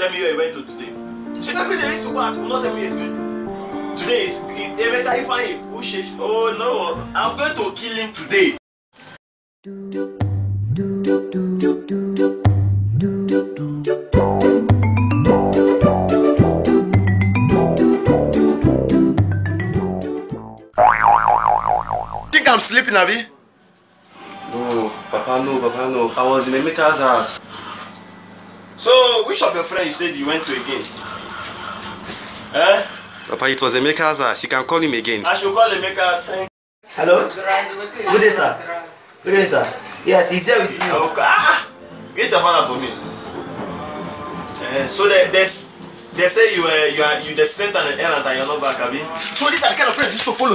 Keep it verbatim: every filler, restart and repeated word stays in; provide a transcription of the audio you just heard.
tell me where you went to today. She every day used to go out, will not tell me it's good. Today is every time you find him. Oh no, I'm going to kill him today. Think I'm sleeping, Abi? No, Papa, no, Papa, no. I was in Emeka's house. So, which of your friends you said you went to again? Eh? Papa, it was Emeka's house. You can call him again. I should call Emeka. Hello? Good day, sir. Good day, sir. Yes, he's here with me. Okay. Ah! Get the phone for me. Uh, so they, they, they say you uh, you are you the sent on an errand and you're not back, Abi. So these are the kind of friends you used to follow.